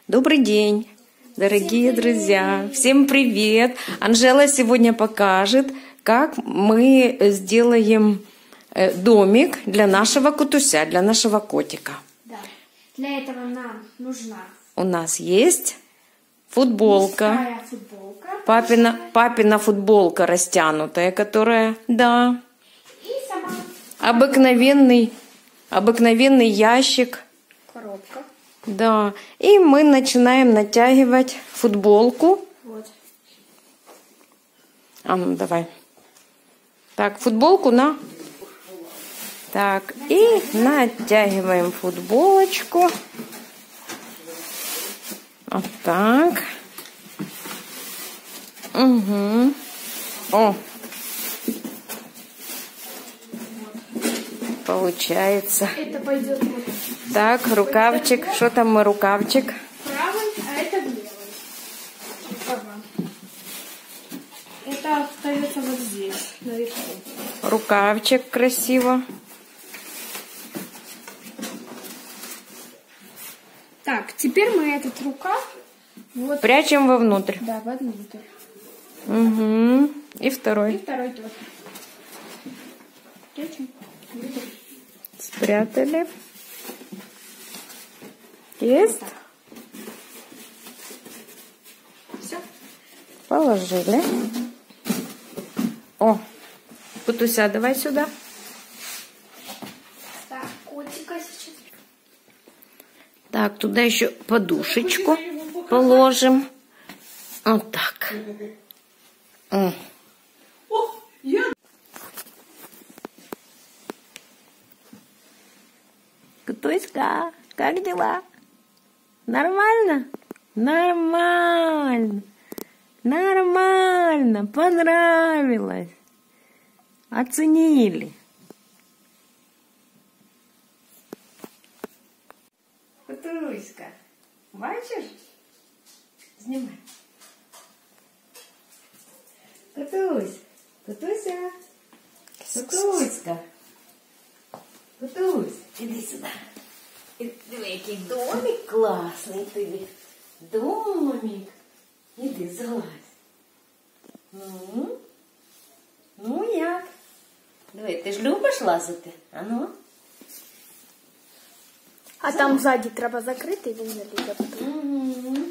Добрый день, дорогие друзья. Всем привет. Анжела сегодня покажет, как мы сделаем домик для нашего кутуся, для нашего котика. Да. Для этого нам нужна... У нас есть футболка. Мужская футболка. Папина футболка растянутая, которая, да. И сама... Обыкновенный ящик. Коробка. Да. И мы начинаем натягивать футболку. Вот. А ну давай. Так, футболку на. Так, и натягиваем футболочку. Вот так. Угу. О. Получается. Это пойдет вот. Так, рукавчик. Что там мой рукавчик? Правый, а это в левый. Ага. Это остается вот здесь, наверху. Рукавчик красиво. Так, теперь мы этот рукав вот, Прячем вовнутрь. да, вовнутрь. Угу. И И второй. второй тоже. Прячем. Спрятали. Есть? Все. Положили. О, Кутуся, давай сюда. Так, котика сейчас. Так, туда еще подушечку положим. Вот так. Кутуська, как дела? Нормально? Нормально. Нормально. Понравилось. Оценили. Кутуська, бачиш? Знімай. Кутусь, Кутуся, Кутуська. Кутусь, іди сюди. Диви, який домик класний тобі. Домик. Іди, залазь. Ну як? Диви, ти ж любиш лазити? А ну? А там сзади треба закрити, і він не буде. Угу.